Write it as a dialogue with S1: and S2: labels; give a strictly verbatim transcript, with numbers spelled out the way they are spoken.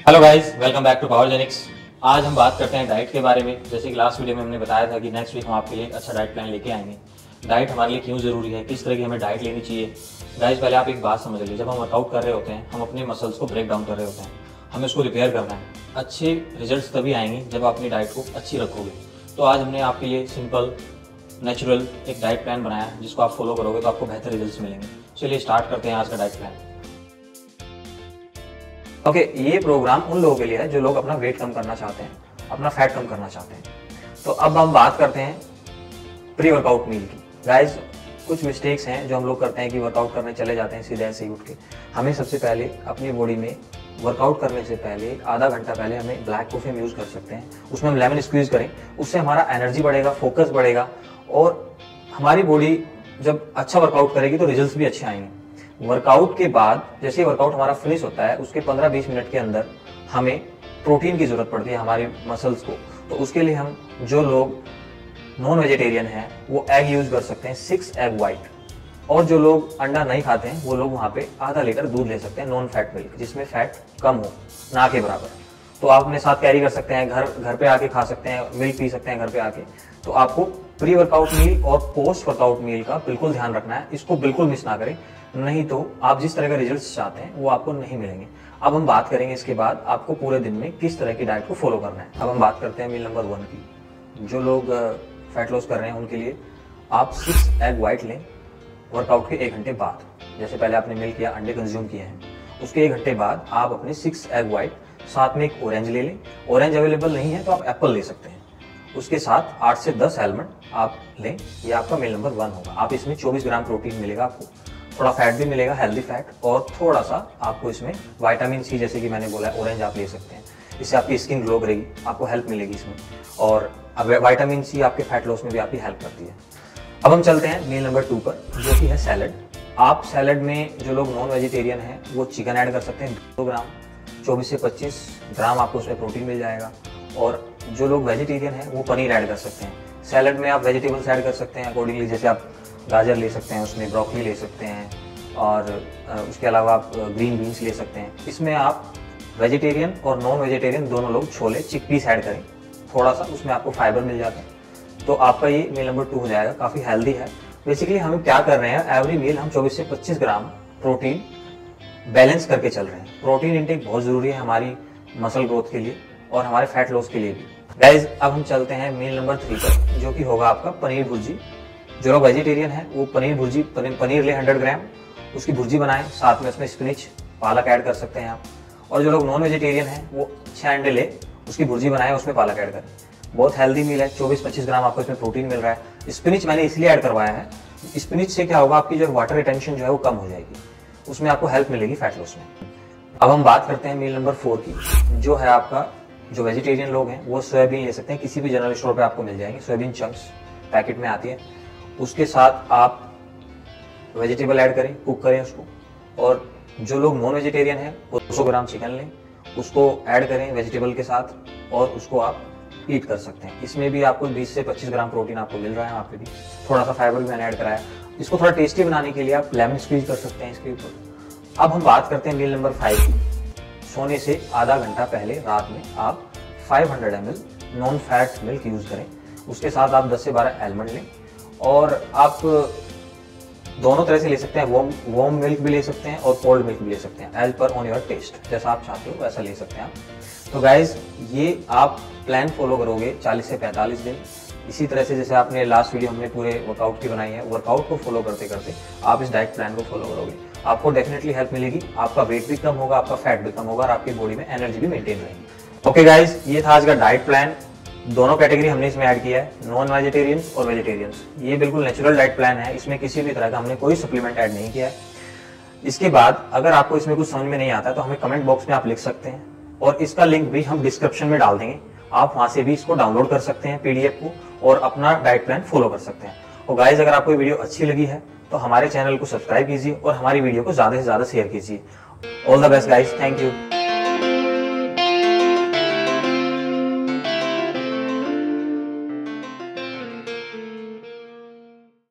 S1: Hello guys, welcome back to Powergenix. आज हम बात करते हैं डाइट के बारे में। जैसे कि लास्ट वीडियो में हमने बताया था कि नेक्स्ट वीक हम आपके लिए एक अच्छा डाइट प्लान लेके आएंगे। डाइट हमारे लिए क्यों ज़रूरी है, किस तरह की हमें डाइट लेनी चाहिए। गाइस, पहले आप एक बात समझ लीजिए, जब हम वर्कआउट कर रहे होते हैं हम अपने मसल्स को ब्रेक डाउन कर रहे होते हैं, हमें उसको रिपेयर करना है। अच्छे रिजल्ट तभी आएंगे जब आप अपनी डाइट को अच्छी रखोगे। तो आज हमने आपके लिए सिंपल नेचुरल एक डाइट प्लान बनाया है, जिसको आप फॉलो करोगे तो आपको बेहतर रिजल्ट्स मिलेंगे। चलिए स्टार्ट करते हैं आज का डाइट प्लान। ओके okay, ये प्रोग्राम उन लोगों के लिए है जो लोग अपना वेट कम करना चाहते हैं, अपना फैट कम करना चाहते हैं। तो अब हम बात करते हैं प्री वर्कआउट मील की। गाइस, कुछ मिस्टेक्स हैं जो हम लोग करते हैं कि वर्कआउट करने चले जाते हैं सीधे ऐसे ही उठ के। हमें सबसे पहले अपनी बॉडी में वर्कआउट करने से पहले आधा घंटा पहले हमें ब्लैक कॉफी हम यूज़ कर सकते हैं। उसमें हम लेमन स्क्वीज करें, उससे हमारा एनर्जी बढ़ेगा, फोकस बढ़ेगा और हमारी बॉडी जब अच्छा वर्कआउट करेगी तो रिजल्ट्स भी अच्छे आएंगे। वर्कआउट के बाद जैसे ही वर्कआउट हमारा फिनिश होता है उसके पंद्रह बीस मिनट के अंदर हमें प्रोटीन की जरूरत पड़ती है हमारे मसल्स को। तो उसके लिए हम जो लोग नॉन वेजिटेरियन हैं वो एग यूज कर सकते हैं, सिक्स एग वाइट। और जो लोग अंडा नहीं खाते हैं वो लोग वहाँ पे आधा लीटर दूध ले सकते हैं, नॉन फैट मिल्क, जिसमें फैट कम हो, ना के बराबर। तो आप अपने साथ कैरी कर सकते हैं, घर घर पे आके खा सकते हैं, मिल्क पी सकते हैं घर पे आके। तो आपको प्री वर्कआउट मील और पोस्ट वर्कआउट मील का बिल्कुल ध्यान रखना है, इसको बिल्कुल मिस ना करें, नहीं तो आप जिस तरह का रिजल्ट्स चाहते हैं वो आपको नहीं मिलेंगे। अब हम बात करेंगे इसके बाद आपको पूरे दिन में किस तरह की डाइट को फॉलो करना है। अब हम बात करते हैं मील नंबर वन की। जो लोग फैट लॉस कर रहे हैं उनके लिए आप सिक्स एग वाइट लें वर्कआउट के एक घंटे बाद। जैसे पहले आपने मिल्क या अंडे कंज्यूम किए हैं, उसके एक घंटे बाद आप अपने सिक्स एग वाइट, साथ में एक ऑरेंज ले लें। ऑरेंज अवेलेबल नहीं है तो आप एप्पल ले सकते हैं। उसके साथ आठ से दस आलमंड आप लें, ये आपका मील नंबर वन होगा। आप इसमें चौबीस ग्राम प्रोटीन मिलेगा, आपको थोड़ा फैट भी मिलेगा, हेल्दी फैट, और थोड़ा सा आपको इसमें विटामिन सी, जैसे कि मैंने बोला है, ऑरेंज आप ले सकते हैं। इससे आपकी स्किन ग्लो करेगी, आपको हेल्प मिलेगी इसमें, और अब विटामिन सी आपके फैट लॉस में भी आपकी हेल्प करती है। अब हम चलते हैं मील नंबर टू पर, जो कि है सैलड। आप सैलड में जो लोग नॉन वेजिटेरियन हैं वो चिकन ऐड कर सकते हैं, दो ग्राम, चौबीस से पच्चीस ग्राम आपको उसमें प्रोटीन मिल जाएगा। और जो लोग वेजिटेरियन हैं वो पनीर ऐड कर सकते हैं। सैलड में आप वेजिटेबल्स ऐड कर सकते हैं अकॉर्डिंगली, जैसे आप गाजर ले सकते हैं, उसमें ब्रोकली ले सकते हैं, और उसके अलावा आप ग्रीन बीन्स ले सकते हैं। इसमें आप वेजिटेरियन और नॉन वेजिटेरियन दोनों लोग छोले, चिकपीस ऐड करें, थोड़ा सा उसमें आपको फाइबर मिल जाता है। तो आपका ये मील नंबर टू हो जाएगा, काफ़ी हेल्दी है। बेसिकली हम क्या कर रहे हैं, एवरी मील हम चौबीस से पच्चीस ग्राम प्रोटीन बैलेंस करके चल रहे हैं। प्रोटीन इंटेक बहुत ज़रूरी है हमारी मसल ग्रोथ के लिए और हमारे फैट लॉस के लिए भी। गाइज, अब हम चलते हैं मील नंबर थ्री पर, जो कि होगा आपका पनीर भुर्जी। जो लोग वेजिटेरियन है वो पनीर भुर्जी, पनीर, पनीर ले हंड्रेड ग्राम, उसकी भुर्जी बनाएं, साथ में उसमें स्पिनिच, पालक ऐड कर सकते हैं आप। और जो लोग नॉन वेजिटेरियन हैं वो छः अंडे ले, उसकी भुर्जी बनाएं, उसमें पालक ऐड करें। बहुत हेल्दी मील है, चौबीस पच्चीस ग्राम आपको इसमें प्रोटीन मिल रहा है। स्पिनिच मैंने इसलिए ऐड करवाया है, स्पिनिच से क्या होगा, आपकी जो वाटर रिटेंशन जो है वो कम हो जाएगी, उसमें आपको हेल्प मिलेगी फैट लॉस में। अब हम बात करते हैं मील नंबर फोर की, जो है आपका, जो वेजिटेरियन लोग हैं वो सोयाबीन ले सकते हैं, किसी भी जनरल स्टोर पे आपको मिल जाएंगे, सोयाबीन चंक्स पैकेट में आती है। उसके साथ आप वेजिटेबल ऐड करें, कुक करें उसको। और जो लोग नॉन वेजिटेरियन हैं वो दो सौ ग्राम चिकन लें, उसको ऐड करें वेजिटेबल के साथ, और उसको आप ईट कर सकते हैं। इसमें भी आपको बीस से पच्चीस ग्राम प्रोटीन आपको मिल रहा है, वहाँ पे भी थोड़ा सा फाइबर भी मैंने ऐड कराया। इसको थोड़ा टेस्टी बनाने के लिए आप लेमन स्क्वीज कर सकते हैं इसके ऊपर। अब हम बात करते हैं मील नंबर फाइव की। सोने से आधा घंटा पहले रात में आप पाँच सौ M L non fat milk use करें। उसके साथ आप दस से बारह आलमंड लें, और आप दोनों तरह से ले सकते हैं, वॉर्म वॉर्म मिल्क भी ले सकते हैं और कोल्ड मिल्क भी ले सकते हैं, as per on your test, जैसा आप चाहते हो वैसा ले सकते हैं आप। तो गाइज, ये आप प्लान फॉलो करोगे चालीस से पैंतालीस दिन, इसी तरह से जैसे आपने लास्ट वीडियो हमने पूरे वर्कआउट की बनाई है, वर्कआउट को फॉलो करते करते आप इस डाइट प्लान को फॉलो करोगे, आपको डेफिनेटली हेल्प मिलेगी। आपका वेट भी कम होगा, आपका फैट भी कम होगा, और आपकी बॉडी में एनर्जी भी मेंटेन रहेगी। ओके गाइज, ये था आज का डाइट प्लान। दोनों कैटेगरी हमने इसमें ऐड किया है, नॉन वेजिटेरियंस और वेजिटेरियंस। ये बिल्कुल नेचुरल डाइट प्लान है, इसमें किसी भी तरह का हमने कोई सप्लीमेंट ऐड नहीं किया है। इसके बाद अगर आपको इसमें कुछ समझ में नहीं आता है तो हमें कमेंट बॉक्स में आप लिख सकते हैं, और इसका लिंक भी हम डिस्क्रिप्शन में डाल देंगे। आप वहां से भी इसको डाउनलोड कर सकते हैं पीडीएफ को, और अपना डाइट प्लान फॉलो कर सकते हैं। और गाइज, अगर आपको ये वीडियो अच्छी लगी है तो हमारे चैनल को सब्सक्राइब कीजिए और हमारी वीडियो को ज्यादा से ज्यादा शेयर कीजिए। All the best guys, thank you.